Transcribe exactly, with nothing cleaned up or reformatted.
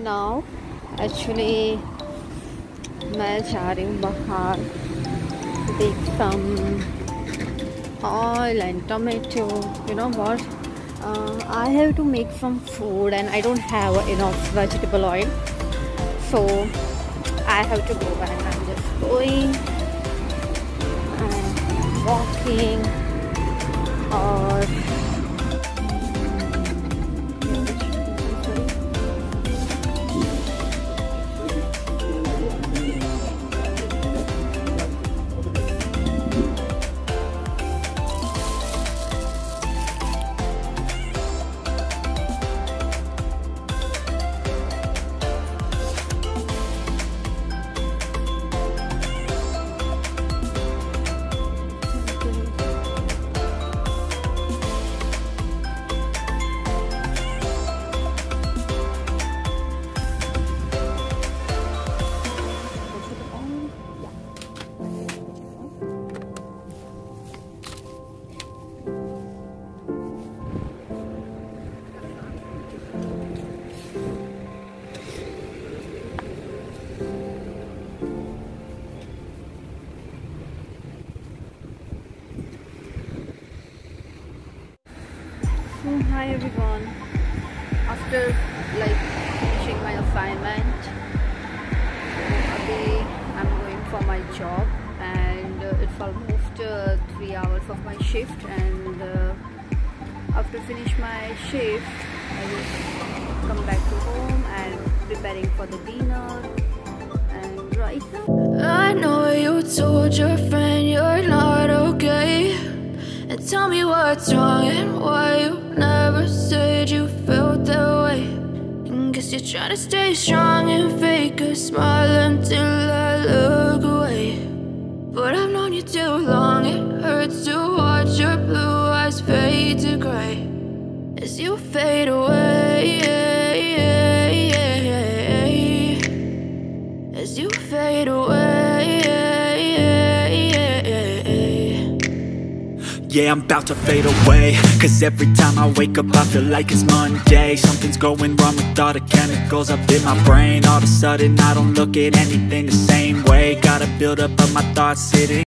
now actually मैं जा रही हूँ बाहर take some oil and tomato. You know what? Uh, I have to make some food and I don't have enough vegetable oil, so I have to go, and I'm just going and walking or So, hi everyone. After like finishing my assignment, today I'm going for my job, and uh, it's almost uh, three hours of my shift. And uh, after finish my shift, I will come back to home and preparing for the dinner. And right now, I know you told your friend you're not okay, and tell me what's wrong and why you never said you felt that way. And guess you're trying to stay strong and fake a smile until I look away. But I've known you too long, it hurts to watch your blue eyes fade to gray as you fade away, as you fade away. Yeah, I'm about to fade away, cause every time I wake up I feel like it's Monday. Something's going wrong with all the chemicals up in my brain. All of a sudden I don't look at anything the same way. Gotta build up of my thoughts sitting